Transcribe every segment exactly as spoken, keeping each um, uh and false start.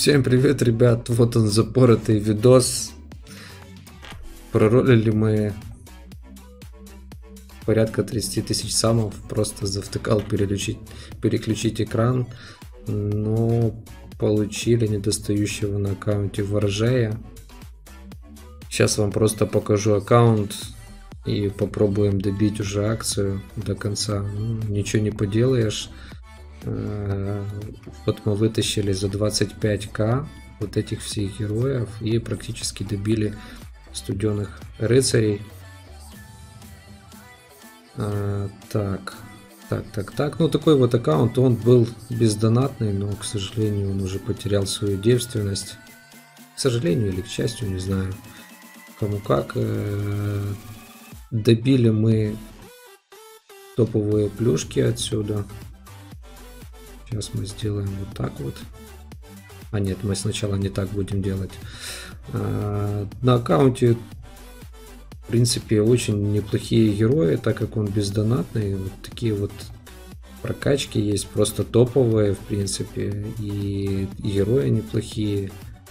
Всем привет, ребят, вот он, запоротый видос. Проролили мы порядка тридцати тысяч самов, просто завтыкал переключить, переключить экран, но получили недостающего на аккаунте ворожея. Сейчас вам просто покажу аккаунт и попробуем добить уже акцию до конца. Ну, ничего не поделаешь. Вот мы вытащили за двадцать пять ка вот этих всех героев и практически добили студенных рыцарей. А, так, так, так, так. Ну, такой вот аккаунт, он был бездонатный, но, к сожалению, он уже потерял свою девственность. К сожалению или к счастью, не знаю, кому как. Добили мы топовые плюшки отсюда. Сейчас мы сделаем вот так вот. А нет, мы сначала не так будем делать. А, на аккаунте, в принципе, очень неплохие герои, так как он бездонатный. Вот такие вот прокачки есть, просто топовые, в принципе. И герои неплохие.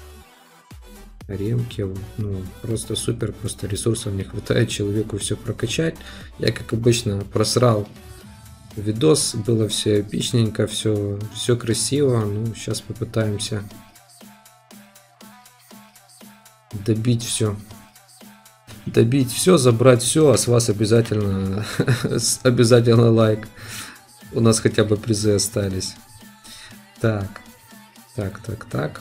Ремки, ну, просто супер, просто ресурсов не хватает человеку все прокачать. Я, как обычно, просрал видос, было все эпичненько, все, все красиво. Ну, сейчас попытаемся добить все. Добить все, забрать все, а с вас обязательно, обязательно лайк. У нас хотя бы призы остались. Так, так, так, так.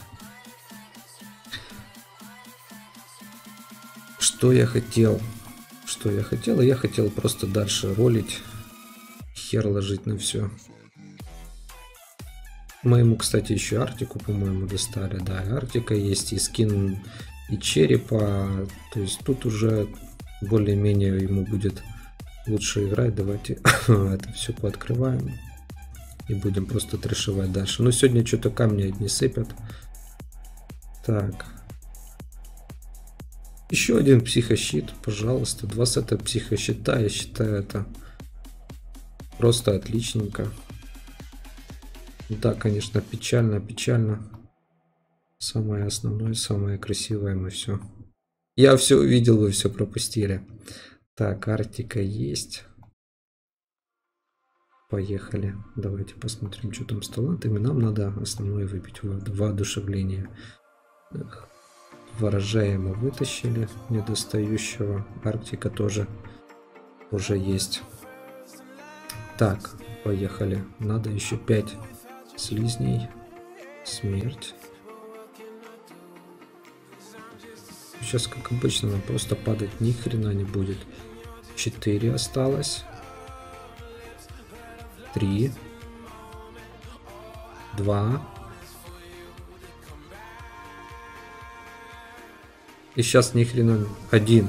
Что я хотел? Что я хотел? Я хотел просто дальше ролить. Хер ложить на все. Мы ему, кстати, еще Артику, по-моему, достали. Да, и Артика есть, и скин, и черепа. То есть тут уже более-менее ему будет лучше играть. Давайте это все пооткрываем. И будем просто трешевать дальше. Но сегодня что-то камни одни сыпят. Так. Еще один психощит, пожалуйста. Два сета психощита, я считаю, это просто отличненько. Да, конечно, печально, печально. Самое основное, самое красивое мы все. Я все увидел, вы все пропустили. Так, Артика есть. Поехали. Давайте посмотрим, что там с талантами. Нам надо основное выбить. Воодушевление. Ворожея мы вытащили, недостающего. Арктика тоже уже есть. Так, поехали. Надо еще пять слизней. Смерть. Сейчас, как обычно, нам просто падать ни хрена не будет. четыре осталось. три. два. И сейчас ни хрена один.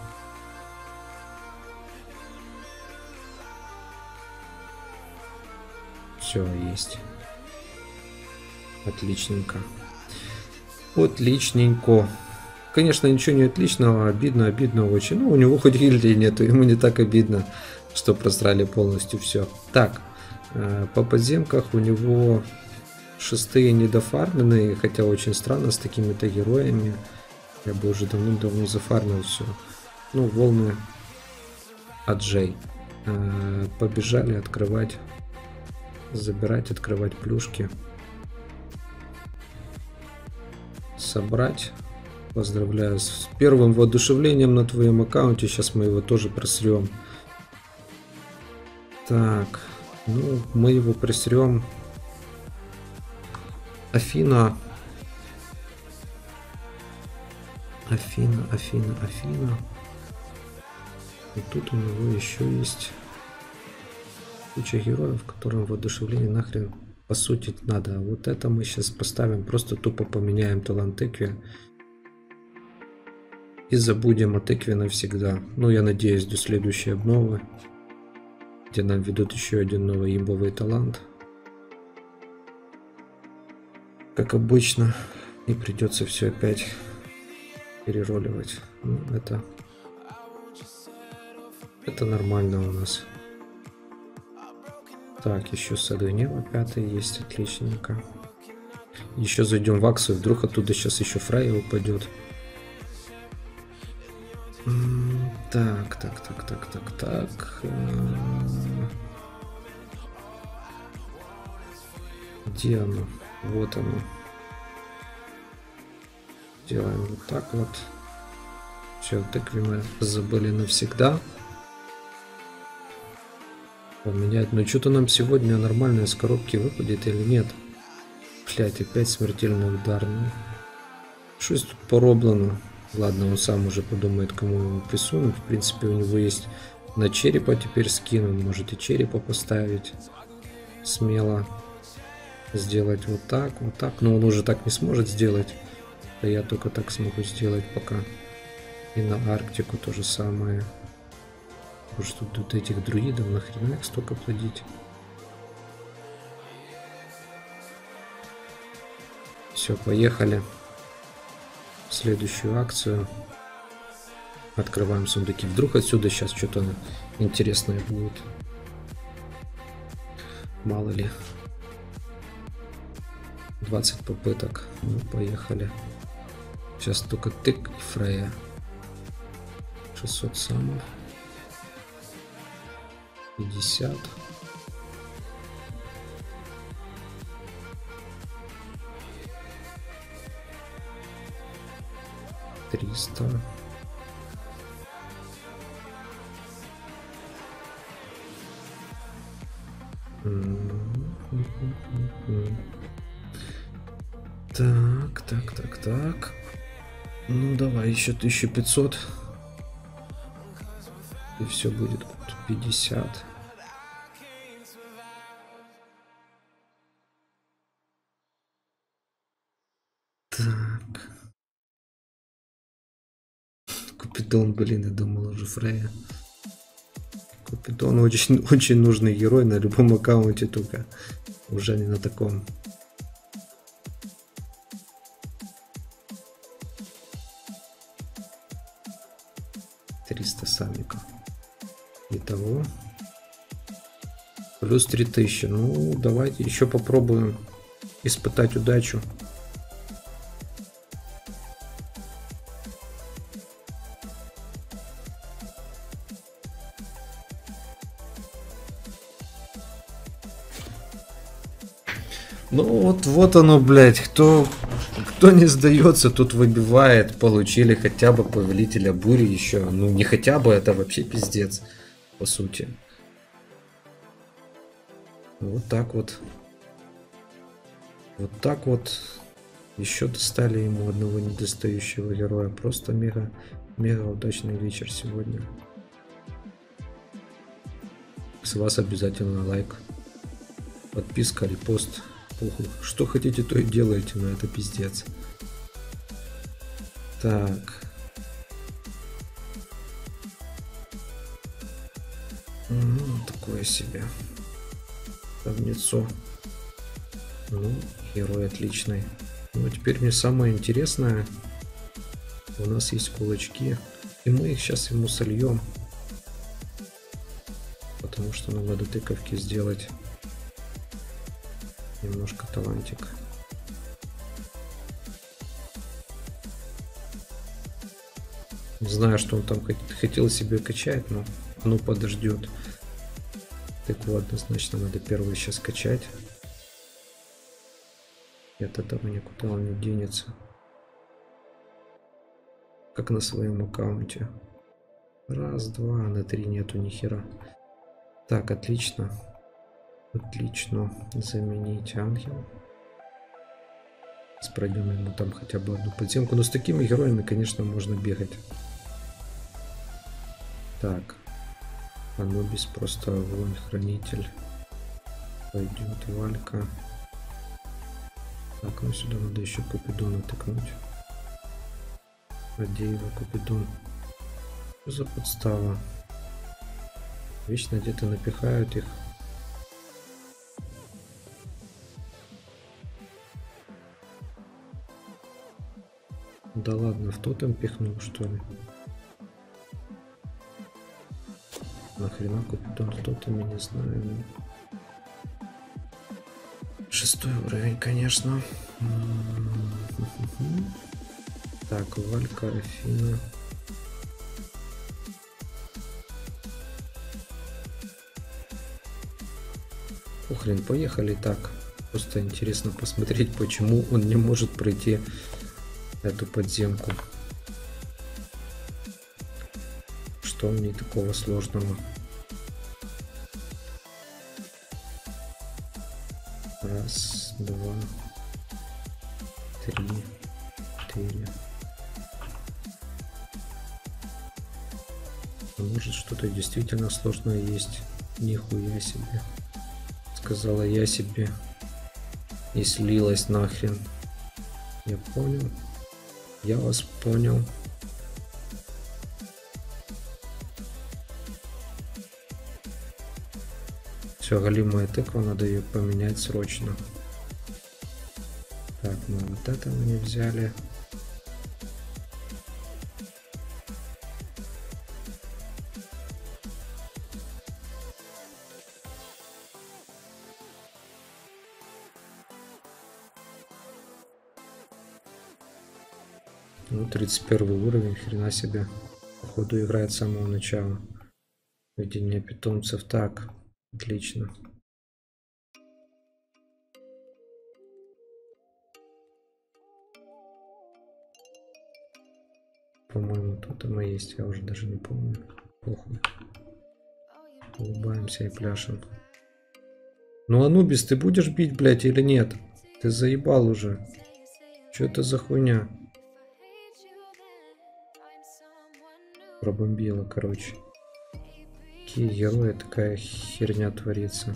Все есть. Отличненько. Отличненько. Конечно, ничего не отличного. Обидно, обидно очень. Ну, у него хоть гильдии нету. Ему не так обидно, что просрали полностью все. Так. По подземках у него шестые недофарменные. Хотя очень странно с такими-то героями. Я бы уже давно-давно зафармил все. Ну, волны от Джей. Э, побежали открывать, забирать, открывать плюшки. Собрать. Поздравляю с первым воодушевлением на твоем аккаунте. Сейчас мы его тоже просрем. Так, ну, мы его просрем. Афина. Афина, Афина, Афина. И тут у него еще есть куча героев, которым воодушевление нахрен по сути надо. Вот это мы сейчас поставим, просто тупо поменяем талант Экви. И забудем о Экви навсегда. Ну, я надеюсь, до следующей обновы, где нам ведут еще один новый имбовый талант. Как обычно, не придется все опять перероливать. Ну, это это нормально у нас. Так, еще Садонева пятый есть, отличненько. еще зайдем в акцию, вдруг оттуда сейчас еще Фрейя упадет. Так, так, так, так, так, так. Где оно? Вот оно. Делаем вот так вот. Все, тыквы мы забыли навсегда. Поменять. Но что-то нам сегодня нормально из коробки выпадет или нет? Блять, опять смертельный удар. Ну, что тут пороблено? Ладно, он сам уже подумает, кому ему присунуть. В принципе, у него есть на черепа теперь скин. Он может и черепа поставить. Смело сделать вот так, вот так. Но он уже так не сможет сделать. А я только так смогу сделать пока. И на Арктику то же самое. Потому что тут этих друидов нахрена их столько плодить. Все, поехали. В следующую акцию. Открываем сундуки. Вдруг отсюда сейчас что-то интересное будет. Мало ли. двадцать попыток. Ну, поехали. Сейчас только тык и Фрейя. шестьсот самов. пятьдесят. триста. Так, так, так, так. Ну давай еще тысяча пятьсот. И все будет пятьдесят. Так. Купидон, блин, я думал уже Фрейя. Купидон очень, очень нужный герой на любом аккаунте, только уже не на таком. триста самиков. Итого. Плюс три тысячи. Ну, давайте еще попробуем испытать удачу. Ну вот, вот оно, блядь. Кто, кто не сдается, тут выбивает. Получили хотя бы повелителя бури еще. Ну не хотя бы, это вообще пиздец. По сути. Вот так вот. Вот так вот. Еще достали ему одного недостающего героя. Просто мега, мега удачный вечер сегодня. С вас обязательно лайк. Подписка, репост. Похуй. Что хотите, то и делайте, но это пиздец. Так. Ну, такое себе. Говнецо. Ну, герой отличный. Ну, теперь мне самое интересное. У нас есть кулачки. И мы их сейчас ему сольем. Потому что нам надо тыковки сделать. Немножко талантик. Не знаю, что он там хотел себе качать, но ну подождет. Так вот, однозначно надо первый сейчас качать. И от этого никуда он не денется. Как на своем аккаунте. Раз, два, на три нету ни хера. Так, отлично. Отлично. Заменить ангел. Пройдем ему там хотя бы одну подземку. Но с такими героями, конечно, можно бегать. Так. Анубис просто воин-хранитель. Пойдет Валька. Так, ну сюда надо еще Купидона тыкнуть. Адеева, Купидон. Что за подстава? Вечно где-то напихают их. Да ладно, в тотем пихнул, что ли? Нахрена Купидон в тотеме, не знаю. шестой уровень, конечно. Так, Валька, Афина. Хрен, поехали так. Просто интересно посмотреть, почему он не может пройти эту подземку. Что в ней такого сложного? Раз, два, три, четыре. А может, что-то действительно сложное есть? Нихуя себе. Сказала я себе. И слилась нахрен. Я понял. Я вас понял. Все, голимая тыква, надо ее поменять срочно. Так, мы вот это мы не взяли. Ну, тридцать первый уровень, хрена себе. Походу играет с самого начала. Видение питомцев. Так, отлично. По-моему, тут оно есть, я уже даже не помню. Похуй. Улыбаемся и пляшем. Ну, Анубис, ты будешь бить, блядь, или нет? Ты заебал уже. Что это за хуйня? Пробомбила, короче. Какие герои, такая херня творится.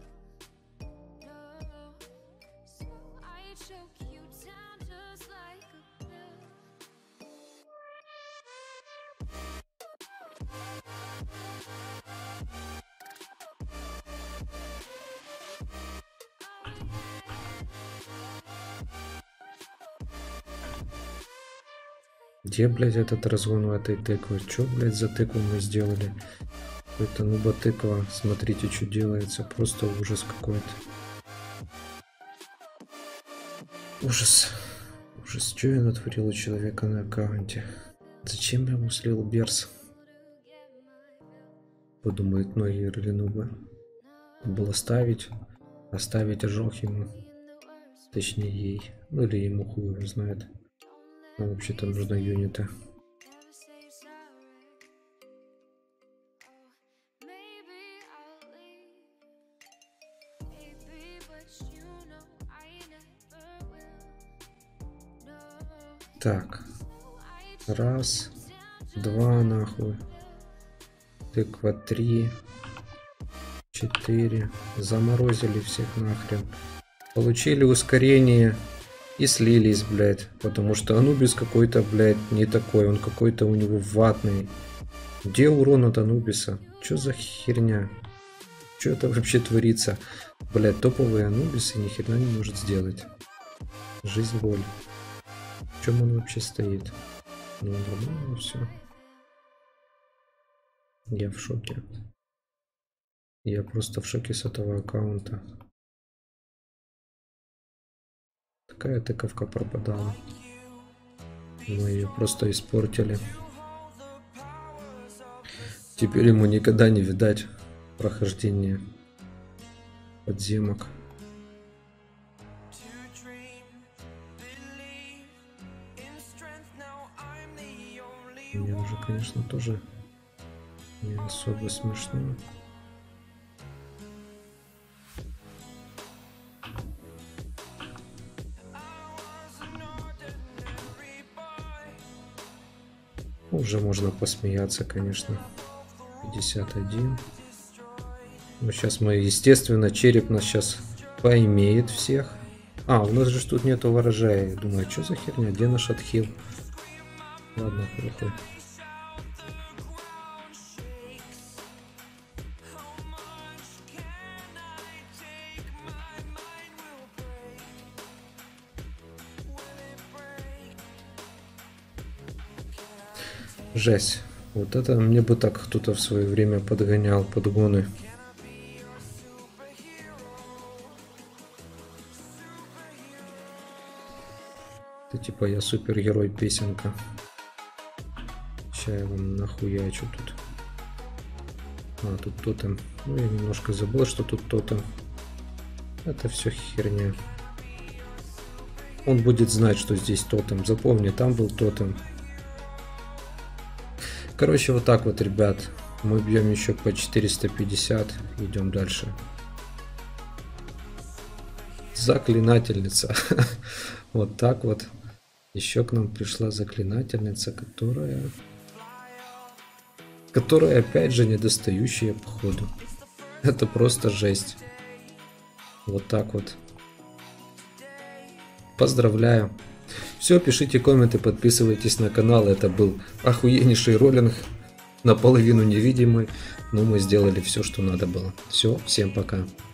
Где, блядь, этот разгон у этой тыквы? Чё, блядь, за тыкву мы сделали? Это нуба тыква. Смотрите, что делается. Просто ужас какой-то. Ужас. Ужас. Что я натворил у человека на аккаунте? Зачем я ему слил берс? Подумает многие или нубы. Было ставить. Оставить ожог ему. Точнее ей. Ну или ему хуй его знает. Но вообще-то нужно юниты. Так. Раз. Два нахуй. Тыква три. Четыре. Заморозили всех нахрен. Получили ускорение. И слились, блядь. Потому что Анубис какой-то, блядь, не такой. Он какой-то у него ватный. Где урон от Анубиса? Чё за херня? Чё это вообще творится? Блядь, топовый Анубис и ни херня не может сделать. Жизнь боль. В чем он вообще стоит? Ну, нормально все. Я в шоке. Я просто в шоке с этого аккаунта. Такая тыковка пропадала. Мы ее просто испортили. Теперь ему никогда не видать прохождения подземок. Мне уже, конечно, тоже не особо смешно. Уже можно посмеяться, конечно. пятьдесят один. Ну, сейчас мы, естественно, череп нас сейчас поимеет всех. А, у нас же тут нету ворожая. Я думаю, что за херня? Где наш отхил? Ладно, похуй. Жесть. Вот это мне бы так кто-то в свое время подгонял подгоны. типа я супергерой песенка. Сейчас я вам нахуячу тут. А, тут тотем. Ну, я немножко забыл, что тут тотем. Это все херня. Он будет знать, что здесь тотем. Запомни, там был тотем. Короче, вот так вот, ребят. Мы бьем еще по четыреста пятьдесят. Идем дальше. Заклинательница. Вот так вот. Еще к нам пришла заклинательница, которая... Которая, опять же, недостающая, походу. Это просто жесть. Вот так вот. Поздравляю. Все, пишите комменты, подписывайтесь на канал. Это был охуеннейший роллинг. Наполовину невидимый. Но мы сделали все, что надо было. Все, всем пока.